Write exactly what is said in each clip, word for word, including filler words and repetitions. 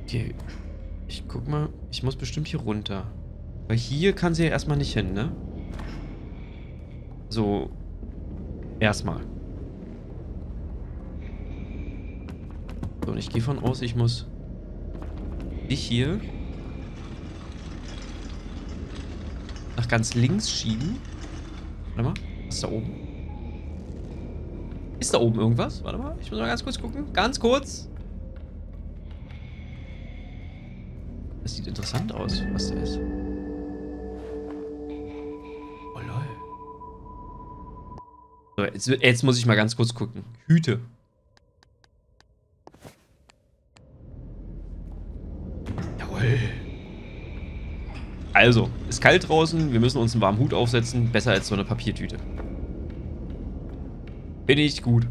Okay. Ich guck mal. Ich muss bestimmt hier runter. Weil hier kann sie ja erstmal nicht hin, ne? So. Erstmal. So, und ich gehe von aus, ich muss dich hier nach ganz links schieben. Warte mal. Was ist da oben? Ist da oben irgendwas? Warte mal. Ich muss mal ganz kurz gucken. Ganz kurz. Das sieht interessant aus, was da ist. Oh lol. So, jetzt, jetzt muss ich mal ganz kurz gucken. Hüte. Jawohl. Also, ist kalt draußen. Wir müssen uns einen warmen Hut aufsetzen. Besser als so eine Papiertüte. Bin ich gut.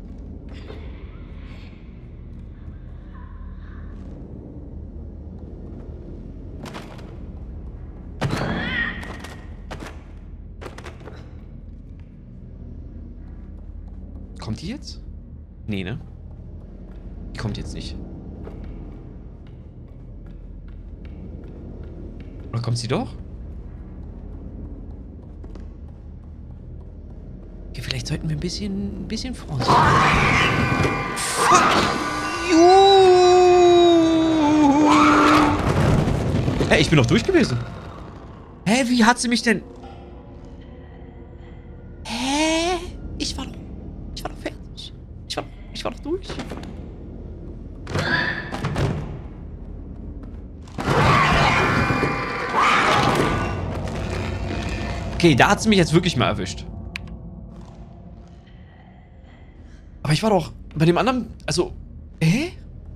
Kommt die jetzt? Nee, ne? Die kommt jetzt nicht. Oder kommt sie doch? Okay, vielleicht sollten wir ein bisschen, ein bisschen vorsichtig sein. Fuck you! Hey, ich bin doch durch gewesen. Hä, wie hat sie mich denn... Hä? Ich war doch... Ich war doch fertig. Ich war, ich war doch durch. Okay, da hat sie mich jetzt wirklich mal erwischt. Aber ich war doch bei dem anderen... Also... Hä?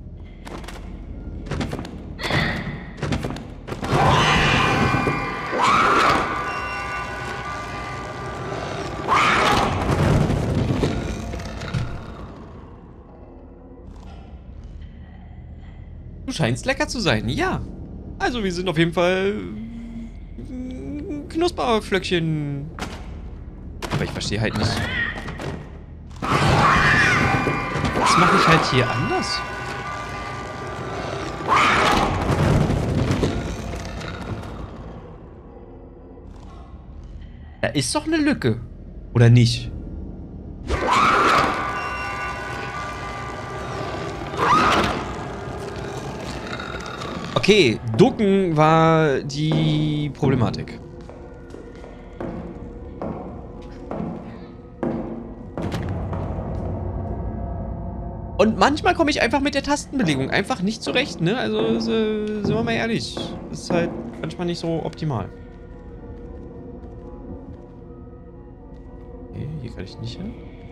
Du scheinst lecker zu sein, ja. Also wir sind auf jeden Fall... Knusperflöckchen. Aber ich verstehe halt nicht. Was mache ich halt hier anders? Da ist doch eine Lücke. Oder nicht? Okay, ducken war die Problematik. Und manchmal komme ich einfach mit der Tastenbelegung einfach nicht zurecht, ne? Also, sind wir mal ehrlich. Das ist halt manchmal nicht so optimal. Okay, hier kann ich nicht hin.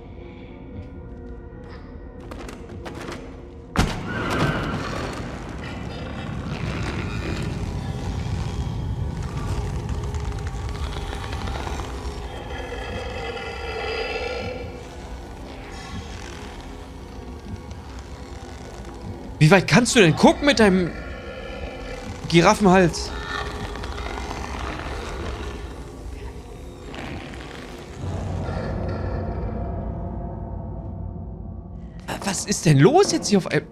Wie weit kannst du denn gucken mit deinem Giraffenhals? Was ist denn los jetzt hier auf einem...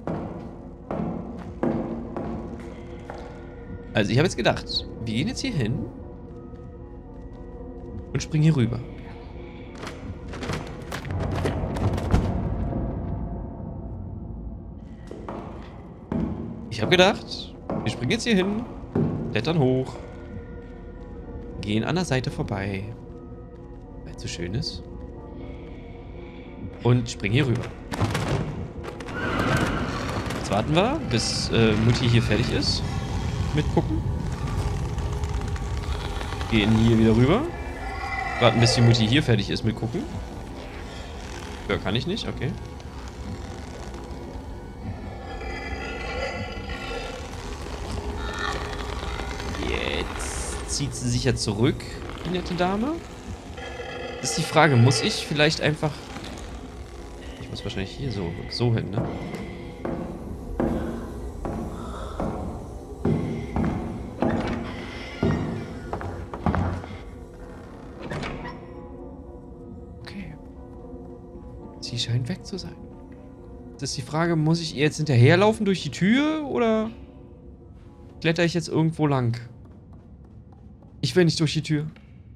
Also ich habe jetzt gedacht, wir gehen jetzt hier hin und springen hier rüber. Ich habe gedacht, wir springen jetzt hier hin, klettern hoch, gehen an der Seite vorbei, weil es so schön ist, und springen hier rüber. Jetzt warten wir, bis äh, Mutti hier fertig ist mit gucken. Gehen hier wieder rüber. Warten, bis die Mutti hier fertig ist mit gucken. Ja, kann ich nicht, okay. Zieht sie sich ja zurück, die nette Dame? Das ist die Frage, muss ich vielleicht einfach... Ich muss wahrscheinlich hier so, so hin, ne? Okay. Sie scheint weg zu sein. Das ist die Frage, muss ich ihr jetzt hinterherlaufen durch die Tür, oder... kletter ich jetzt irgendwo lang? Ich will nicht durch die Tür.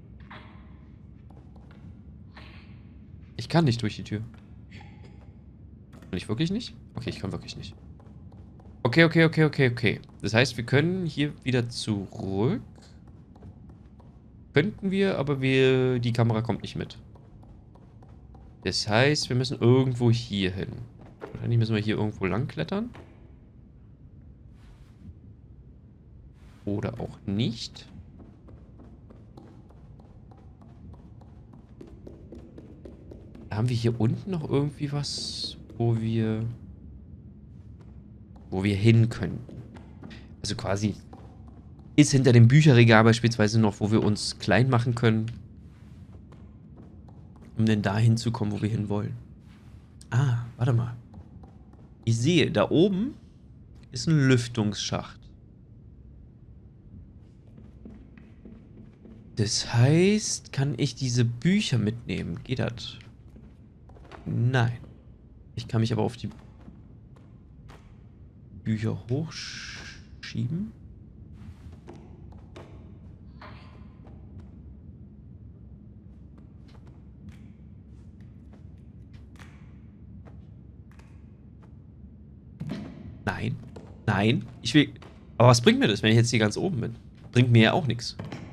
Ich kann nicht durch die Tür. Kann ich wirklich nicht? Okay, ich kann wirklich nicht. Okay, okay, okay, okay, okay. Das heißt, wir können hier wieder zurück. Könnten wir, aber wir, die Kamera kommt nicht mit. Das heißt, wir müssen irgendwo hier hin. Wahrscheinlich müssen wir hier irgendwo lang klettern. Oder auch nicht. Haben wir hier unten noch irgendwie was, wo wir... wo wir hin könnten? Also quasi... ist hinter dem Bücherregal beispielsweise noch, wo wir uns klein machen können. Um denn da hinzukommen, wo wir hinwollen. Ah, warte mal. Ich sehe, da oben ist ein Lüftungsschacht. Das heißt, kann ich diese Bücher mitnehmen? Geht das? Nein. Ich kann mich aber auf die Bücher hochschieben. Nein. Nein. Ich will... Aber was bringt mir das, wenn ich jetzt hier ganz oben bin? Bringt mir ja auch nichts.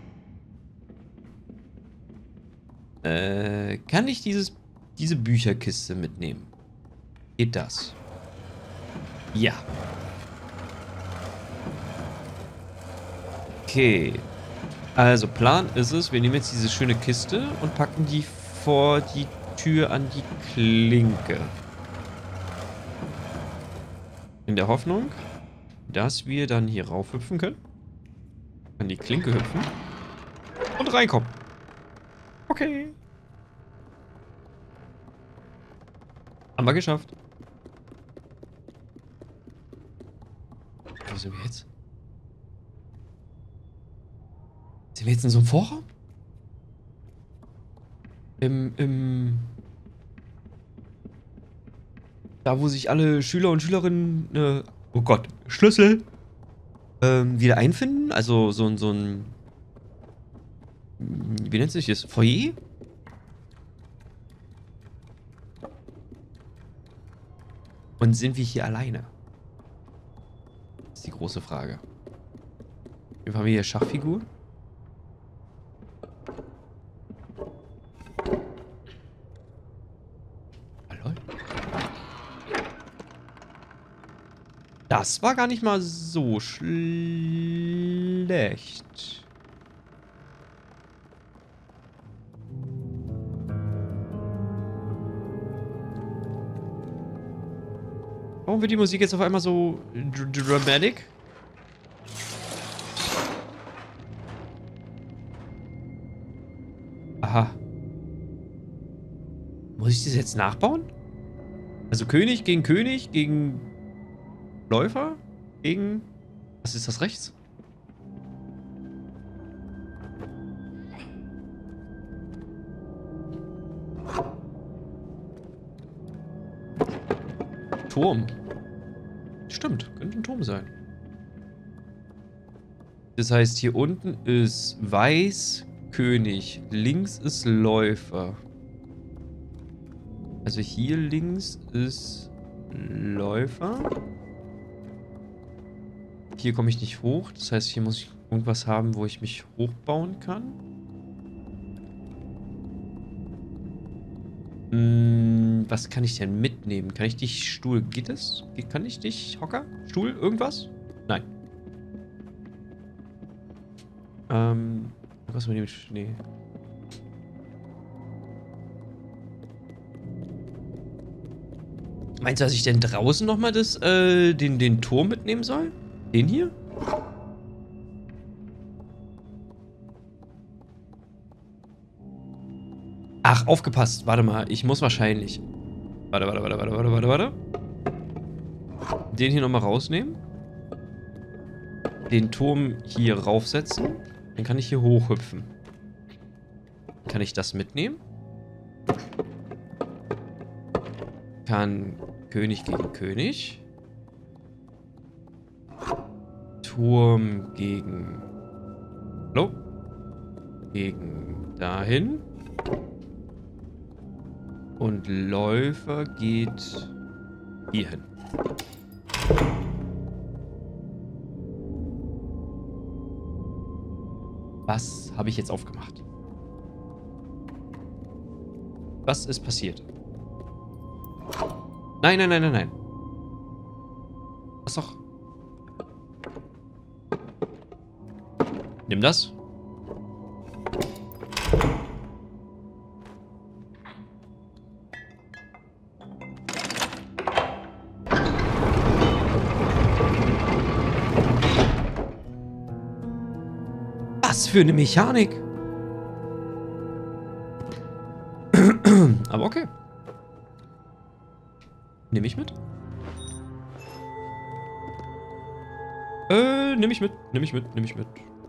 Äh, kann ich dieses, diese Bücherkiste mitnehmen? Geht das? Ja. Okay. Also, Plan ist es, wir nehmen jetzt diese schöne Kiste und packen die vor die Tür an die Klinke. In der Hoffnung, dass wir dann hier raufhüpfen können. An die Klinke hüpfen. Und reinkommen. Okay. Haben wir geschafft. Wo sind wir jetzt? Sind wir jetzt in so einem Vorraum? Im, im... Da, wo sich alle Schüler und Schülerinnen, äh, oh Gott, Schlüssel, ähm, wieder einfinden? Also so, ein so ein... Wie nennt sich das? Foyer? Und sind wir hier alleine? Das ist die große Frage. Wie haben wir hier Schachfigur? Hallo? Das war gar nicht mal so schlecht. Warum wird die Musik jetzt auf einmal so dr dramatic? Aha. Muss ich das jetzt nachbauen? Also König gegen König gegen Läufer gegen... Was ist das rechts? Turm. Stimmt, könnte ein Turm sein. Das heißt, hier unten ist Weiß König. Links ist Läufer. Also hier links ist Läufer. Hier komme ich nicht hoch. Das heißt, hier muss ich irgendwas haben, wo ich mich hochbauen kann. Hm, was kann ich denn mitnehmen? Kann ich dich Stuhl? Geht das? Kann ich dich Hocker? Stuhl? Irgendwas? Nein. Ähm, was mit dem Schnee? Meinst du, dass ich denn draußen nochmal das, äh, den, den Turm mitnehmen soll? Den hier? Ach, aufgepasst. Warte mal. Ich muss wahrscheinlich... Warte, warte, warte, warte, warte, warte, warte. Den hier nochmal rausnehmen. Den Turm hier raufsetzen. Dann kann ich hier hochhüpfen. Kann ich das mitnehmen? Kann König gegen König. Turm gegen... Hallo? Gegen dahin. Und Läufer geht hier hin. Was habe ich jetzt aufgemacht? Was ist passiert? Nein, nein, nein, nein, nein. Was doch? Nimm das. Was für eine Mechanik. Aber okay. Nehme ich mit? Äh, nehme ich mit. Nehme ich mit. Nehme ich mit.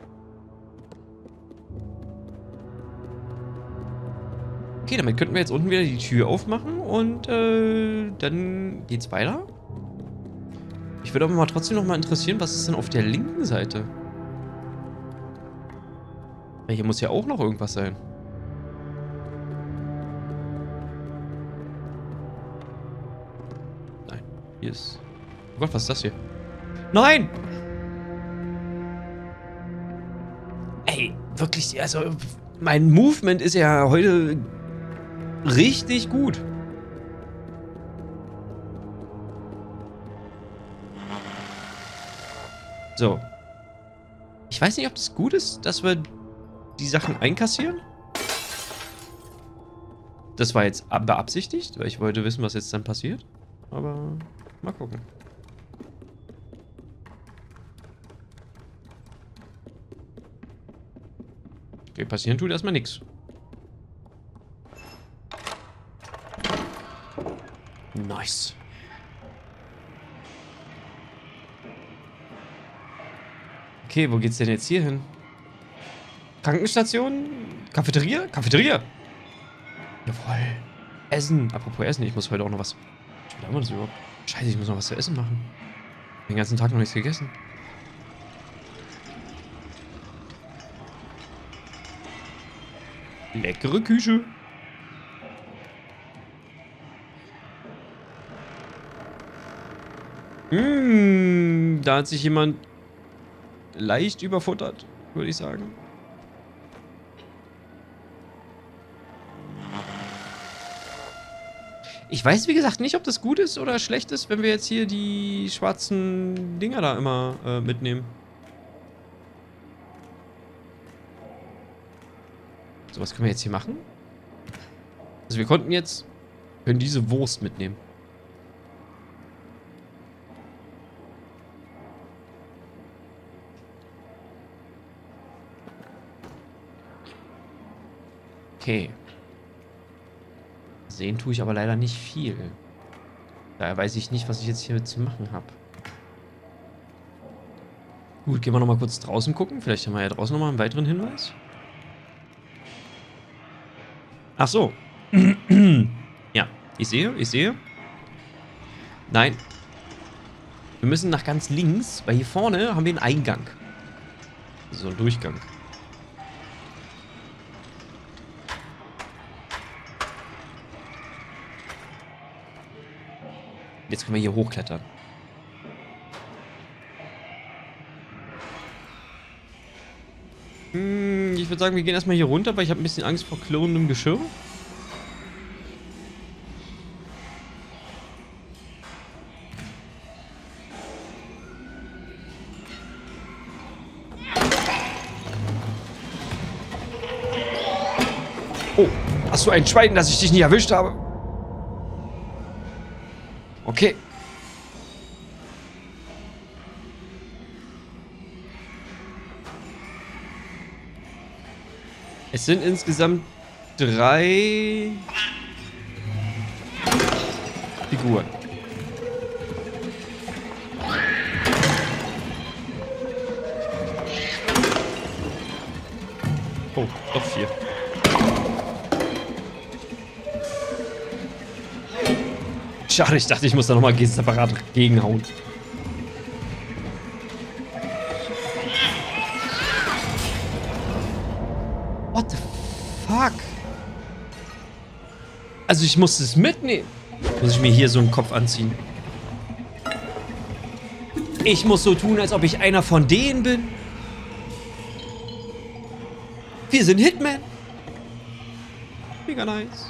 Okay, damit könnten wir jetzt unten wieder die Tür aufmachen und äh, dann geht's weiter. Ich würde aber mal trotzdem noch mal interessieren, was ist denn auf der linken Seite? Ja, hier muss ja auch noch irgendwas sein. Nein, hier ist... Oh Gott, was ist das hier? Nein! Ey, wirklich, also mein Movement ist ja heute richtig gut. So. Ich weiß nicht, ob das gut ist, dass wir die Sachen einkassieren. Das war jetzt beabsichtigt, weil ich wollte wissen, was jetzt dann passiert. Aber mal gucken. Okay, passieren tut erstmal nichts. Nice. Okay, wo geht's denn jetzt hier hin? Krankenstation? Cafeteria? Cafeteria! Jawohl. Essen. Apropos Essen, ich muss heute auch noch was... Ich will auch das überhaupt... Scheiße, ich muss noch was zu essen machen. Den ganzen Tag noch nichts gegessen. Leckere Küche. Mmh, da hat sich jemand leicht überfuttert, würde ich sagen. Ich weiß, wie gesagt, nicht, ob das gut ist oder schlecht ist, wenn wir jetzt hier die schwarzen Dinger da immer äh, mitnehmen. So, was können wir jetzt hier machen? Also wir konnten jetzt... können diese Wurst mitnehmen. Okay. Sehen tue ich aber leider nicht viel. Daher weiß ich nicht, was ich jetzt hier zu machen habe. Gut, gehen wir nochmal kurz draußen gucken. Vielleicht haben wir ja draußen nochmal einen weiteren Hinweis. Ach so. Ja, ich sehe, ich sehe. Nein. Wir müssen nach ganz links, weil hier vorne haben wir einen Eingang. So ein Durchgang. Jetzt können wir hier hochklettern. Hm, ich würde sagen, wir gehen erstmal hier runter, weil ich habe ein bisschen Angst vor klirrendem Geschirr. Oh, hast du ein Schwein, dass ich dich nicht erwischt habe? Okay. Es sind insgesamt drei Figuren. Oh, doch vier. Schade, ich dachte, ich muss da nochmal separat gegenhauen. Fuck. Also ich muss es mitnehmen. Muss ich mir hier so einen Kopf anziehen? Ich muss so tun, als ob ich einer von denen bin. Wir sind Hitman. Mega nice.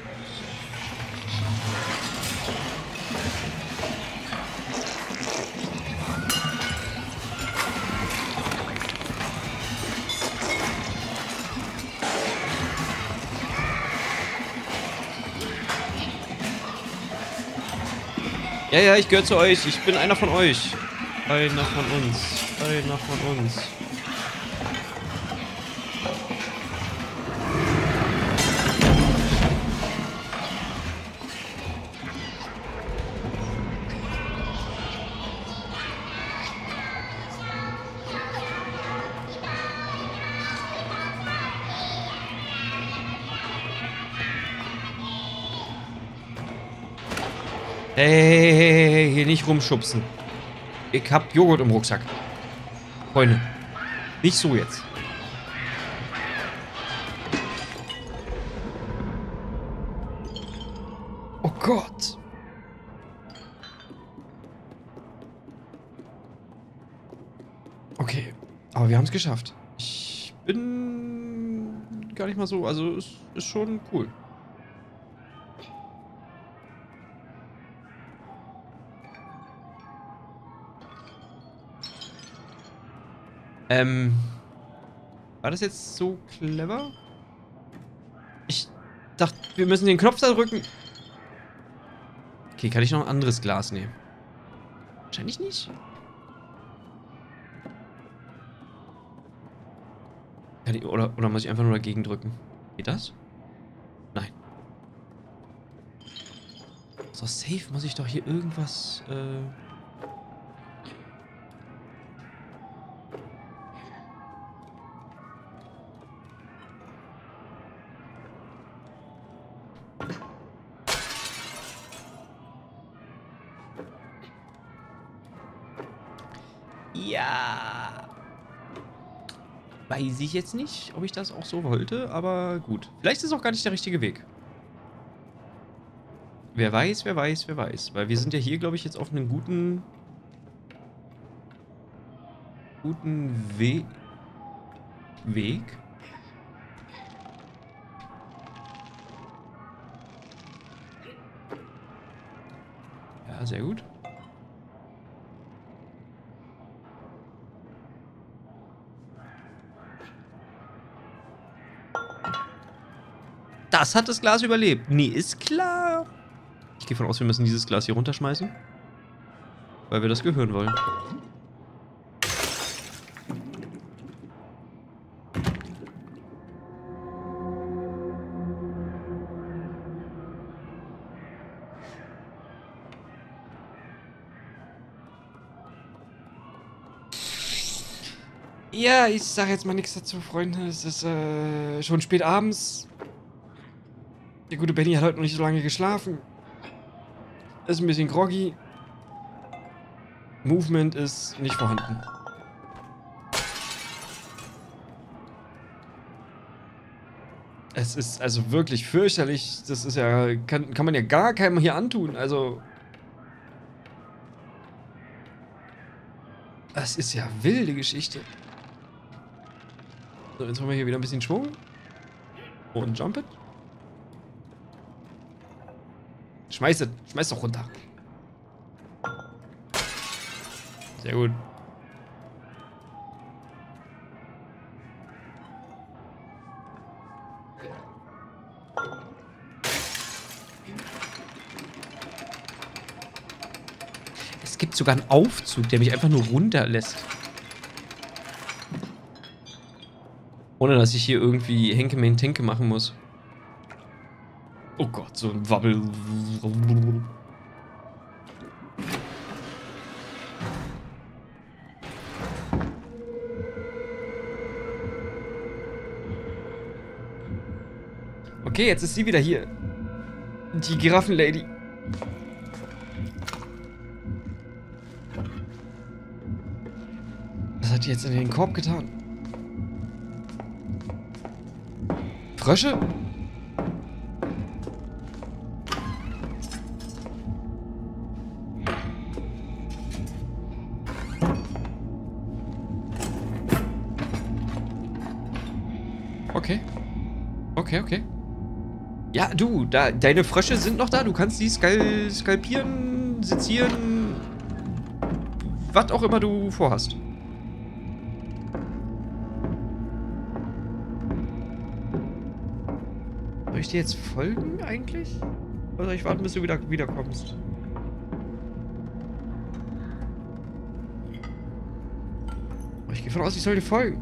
Ja, ja, ich gehöre zu euch. Ich bin einer von euch. Einer von uns. Einer von uns. Hey, hey, hey, hey, hier nicht rumschubsen. Ich hab Joghurt im Rucksack. Freunde. Nicht so jetzt. Oh Gott. Okay. Aber wir haben es geschafft. Ich bin gar nicht mal so. Also, es ist schon cool. Ähm, war das jetzt so clever? Ich dachte, wir müssen den Knopf da drücken. Okay, kann ich noch ein anderes Glas nehmen? Wahrscheinlich nicht. Kann ich, oder, oder muss ich einfach nur dagegen drücken? Geht das? Nein. So, safe muss ich doch hier irgendwas, äh... Ja. Weiß ich jetzt nicht, ob ich das auch so wollte, aber gut. Vielleicht ist es auch gar nicht der richtige Weg. Wer weiß, wer weiß, wer weiß. Weil wir sind ja hier, glaube ich, jetzt auf einem guten... guten We Weg. Ja, sehr gut. Das hat das Glas überlebt. Nee, ist klar. Ich gehe von aus, wir müssen dieses Glas hier runterschmeißen. Weil wir das Gehirn wollen. Ja, ich sage jetzt mal nichts dazu, Freunde. Es ist äh, schon spät abends. Der gute Benny hat heute noch nicht so lange geschlafen. Ist ein bisschen groggy. Movement ist nicht vorhanden. Es ist also wirklich fürchterlich. Das ist ja, kann, kann man ja gar keinem hier antun. Also, das ist ja wilde Geschichte. So, jetzt haben wir hier wieder ein bisschen Schwung. Und Jump It. Schmeiß es. Schmeiß doch runter. Sehr gut. Es gibt sogar einen Aufzug, der mich einfach nur runterlässt. Ohne, dass ich hier irgendwie Henke-Main-Tänke machen muss. Oh Gott, so ein Wabbel. Okay, jetzt ist sie wieder hier. Die Giraffenlady. Was hat die jetzt in den Korb getan? Frösche? Okay. Okay, okay. Ja, du, da, deine Frösche sind noch da. Du kannst die skal skalpieren, sezieren, was auch immer du vorhast. Soll ich dir jetzt folgen eigentlich? Oder soll ich warten, bis du wieder wiederkommst? Ich gehe von aus, ich soll dir folgen.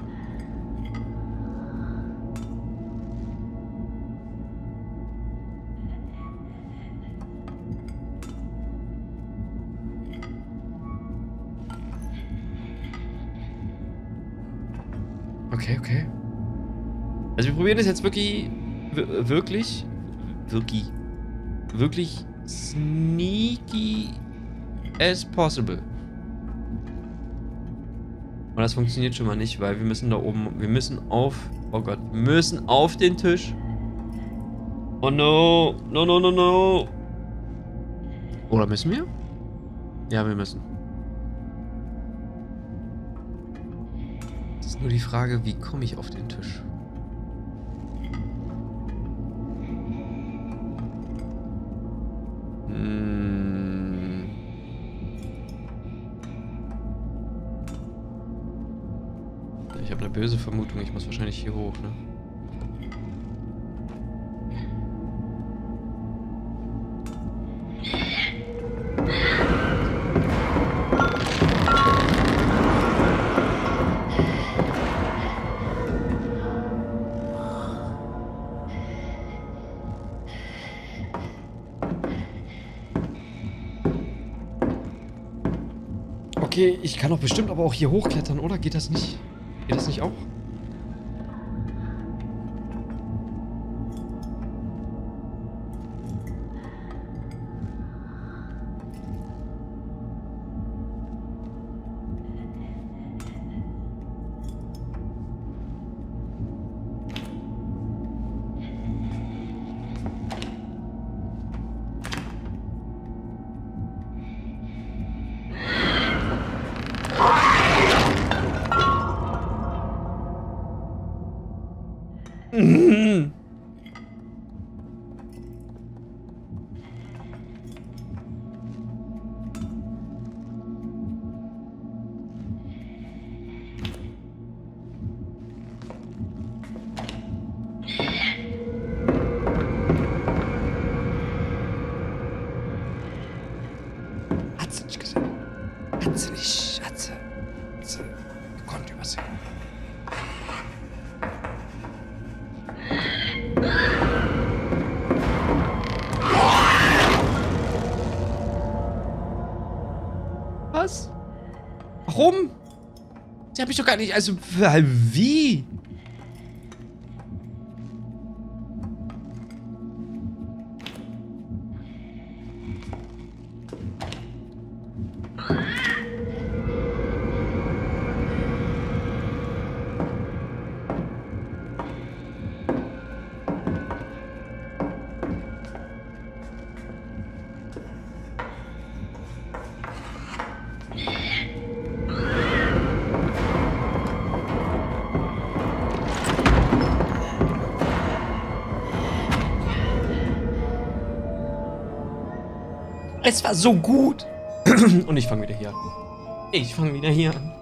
Okay, okay. Also wir probieren das jetzt wirklich, wirklich, wirklich, wirklich sneaky as possible. Und das funktioniert schon mal nicht, weil wir müssen da oben, wir müssen auf, oh Gott, wir müssen auf den Tisch. Oh no, no, no, no, no. Oder müssen wir? Ja, wir müssen. Nur die Frage, wie komme ich auf den Tisch? Hm. Ich habe eine böse Vermutung, ich muss wahrscheinlich hier hoch, ne? Okay, ich kann doch bestimmt aber auch hier hochklettern, oder? Geht das nicht? Geht das nicht auch? Mhm. Hat sie nicht gesehen. Hat sie nicht. Hat sie. Hat sie gekonnt übersehen. Was? Warum? Sie hat mich doch gar nicht... Also, wie? Es war so gut. Und ich fange wieder hier an. Ich fange wieder hier an.